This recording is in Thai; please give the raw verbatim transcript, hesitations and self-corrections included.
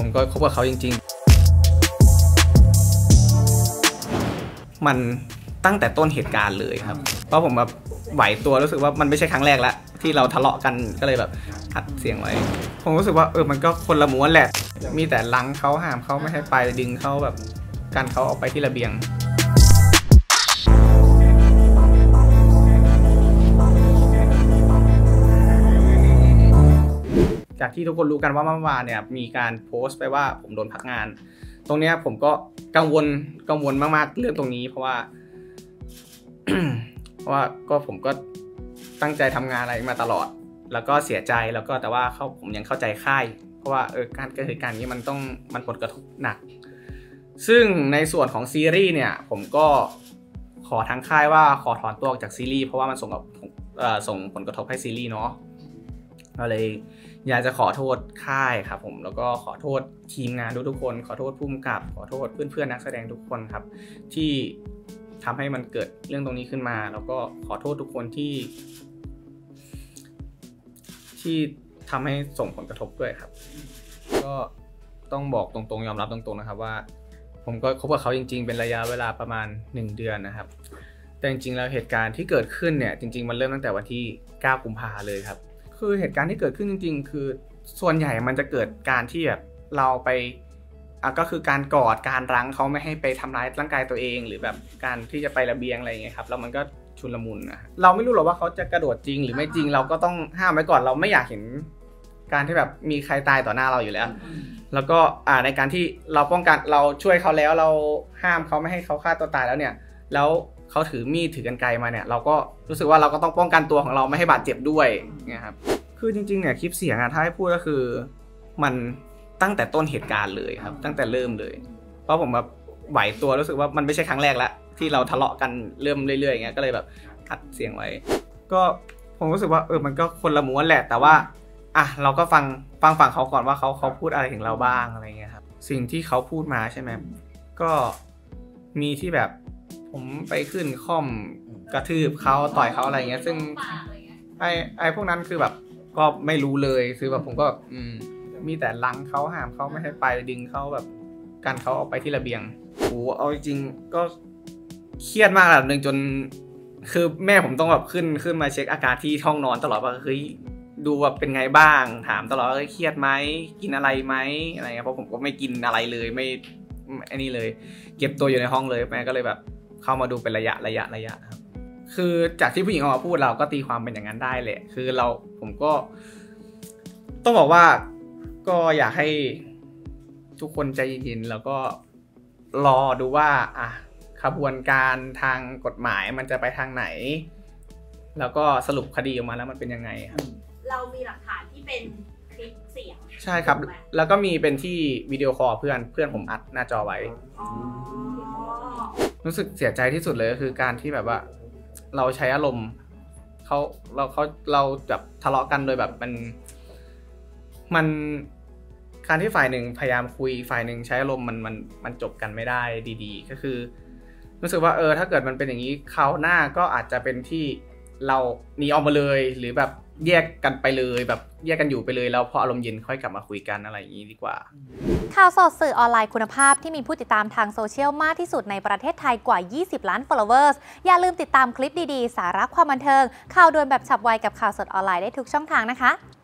ผมก็คบกับเขาจริงๆมันตั้งแต่ต้นเหตุการณ์เลยครับเพราะผมแบบไหวตัวรู้สึกว่ามันไม่ใช่ครั้งแรกแล้วที่เราทะเลาะกันก็เลยแบบอัดเสียงไว้ผมรู้สึกว่าเออมันก็คนละม้วนแหละมีแต่ลังเขาห้ามเขาไม่ให้ไปดึงเขาแบบกันเขาออกไปที่ระเบียงจากที่ทุกคนรู้กันว่าเมื่อวานเนี่ยมีการโพสต์ไปว่าผมโดนพักงานตรงนี้ผมก็กังวลกังวลมากๆเรื่องตรงนี้เพราะว่า เพราะว่าก็ผมก็ตั้งใจทำงานอะไรมาตลอดแล้วก็เสียใจแล้วก็แต่ว่าเขาผมยังเข้าใจค่ายเพราะว่าเออการเกิดเหตุการณ์นี้มันต้องมันผลกระทบหนักซึ่งในส่วนของซีรีส์เนี่ยผมก็ขอทางค่ายว่าขอถอนตัวออกจากซีรีส์เพราะว่ามันส่งกับส่งผลกระทบให้ซีรีส์เนาะก็เลยอยากจะขอโทษค่ายครับผมแล้วก็ขอโทษทีมงานทุกๆคนขอโทษผู้กำกับขอโทษเพื่อนๆนักแสดงทุกคนครับที่ทำให้มันเกิดเรื่องตรงนี้ขึ้นมาแล้วก็ขอโทษทุกคนที่ที่ทำให้ส่งผลกระทบด้วยครับก็ต้องบอกตรงๆยอมรับตรงๆนะครับว่าผมก็คบกับเขาจริงๆเป็นระยะเวลาประมาณหนึ่งเดือนนะครับแต่จริงๆแล้วเหตุการณ์ที่เกิดขึ้นเนี่ยจริงๆมันเริ่มตั้งแต่วันที่เก้ากุมภาพันธ์เลยครับคือเหตุการณ์ที่เกิดขึ้นจริงๆคือส่วนใหญ่มันจะเกิดการที่แบบเราไปอ่ะก็คือการกอดการรั้งเขาไม่ให้ไปทำร้ายร่างกายตัวเองหรือแบบการที่จะไประเบียงอะไรอย่างเงี้ยครับแล้วมันก็ชุลมุนนะเราไม่รู้หรอกว่าเขาจะกระโดดจริงหรือไม่จริงเราก็ต้องห้ามไว้ก่อนเราไม่อยากเห็นการที่แบบมีใครตายต่อหน้าเราอยู่แล้วแล้วก็อ่าในการที่เราป้องกันเราช่วยเขาแล้วเราห้ามเขาไม่ให้เขาฆ่าตัวตายแล้วเนี่ยแล้วเขาถือมีดถือกรรไกรมาเนี่ยเราก็รู้สึกว่าเราก็ต้องป้องกันตัวของเราไม่ให้บาดเจ็บด้วยเนี่ยครับคือจริงๆเนี่ยคลิปเสียงอะถ้าให้พูดก็คือมันตั้งแต่ต้นเหตุการณ์เลยครับตั้งแต่เริ่มเลยเพราะผมแบบไหวตัวรู้สึกว่ามันไม่ใช่ครั้งแรกแล้วที่เราทะเลาะกันเริ่มเรื่อยๆอย่างเงี้ยก็เลยแบบอัดเสียงไว้ก็ผมรู้สึกว่าเออมันก็คนละม้วนแหละแต่ว่าอ่ะเราก็ฟังฟังฝั่งเขาก่อนว่าเขาเขาพูดอะไรถึงเราบ้างอะไรเงี้ยครับสิ่งที่เขาพูดมาใช่ไหมก็มีที่แบบผมไปขึ้นค่อมกระทืบเขาต่อยเขาอะไรเงี้ยซึ่งไอ้ไอ้พวกนั้นคือแบบก็ไม่รู้เลยคือแบบผมก็อืมมีแต่ลังเขาห้ามเขาไม่ให้ไปดึงเขาแบบกันเขาออกไปที่ระเบียงโอ้เอาจริงๆก็เครียดมากระดับหนึ่งจนคือแม่ผมต้องแบบขึ้นขึ้นมาเช็คอาการที่ห้องนอนตลอดว่าเฮ้ยดูว่าเป็นไงบ้างถามตลอดว่าเครียดไหมกินอะไรไหมอะไรเงี้ยเพราะผมก็ไม่กินอะไรเลยไม่ไอ้นี่เลยเก็บตัวอยู่ในห้องเลยแม่ก็เลยแบบเข้ามาดูเป็นระยะระยะระยะครับคือจากที่ผู้หญิงออกมาพูดเราก็ตีความเป็นอย่างนั้นได้แหละคือเราผมก็ต้องบอกว่าก็อยากให้ทุกคนใจเย็นๆแล้วก็รอดูว่าอ่ะขบวนการทางกฎหมายมันจะไปทางไหนแล้วก็สรุปคดีออกมาแล้วมันเป็นยังไงครับเรามีหลักฐานที่เป็นคลิปเสียงใช่ครับแล้วก็มีเป็นที่วิดีโอคอลเพื่อนเพื่อนผมอัดหน้าจอไว้รู้สึกเสียใจที่สุดเลยก็คือการที่แบบว่าเราใช้อารมณ์เขาเราเขาเราแบบทะเลาะกันโดยแบบมันมันการที่ฝ่ายหนึ่งพยายามคุยฝ่ายหนึ่งใช้อารมณ์มันมันมันจบกันไม่ได้ดีๆก็คือรู้สึกว่าเออถ้าเกิดมันเป็นอย่างนี้คราวหน้าก็อาจจะเป็นที่เราหนีออกมาเลยหรือแบบแยกกันไปเลยแบบแยกกันอยู่ไปเลยแล้วพออารมณ์เย็นค่อยกลับมาคุยกันอะไรอย่างนี้ดีกว่าข่าวสดสื่อออนไลน์คุณภาพที่มีผู้ติดตามทางโซเชียลมากที่สุดในประเทศไทยกว่ายี่สิบล้าน followers อย่าลืมติดตามคลิปดีๆสาระความบันเทิงข่าวด่วนแบบฉับไวกับข่าวสดออนไลน์ได้ทุกช่องทางนะคะ